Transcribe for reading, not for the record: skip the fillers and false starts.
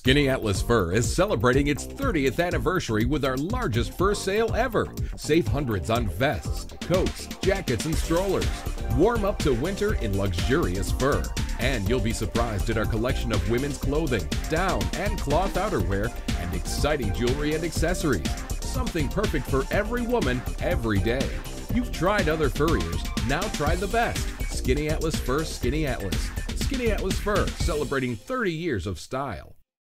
Skinny Atlas Fur is celebrating its 30th anniversary with our largest fur sale ever. Save hundreds on vests, coats, jackets, and strollers. Warm up to winter in luxurious fur. And you'll be surprised at our collection of women's clothing, down and cloth outerwear, and exciting jewelry and accessories. Something perfect for every woman, every day. You've tried other furriers, now try the best. Skinny Atlas Fur, Skinny Atlas. Skinny Atlas Fur, celebrating 30 years of style.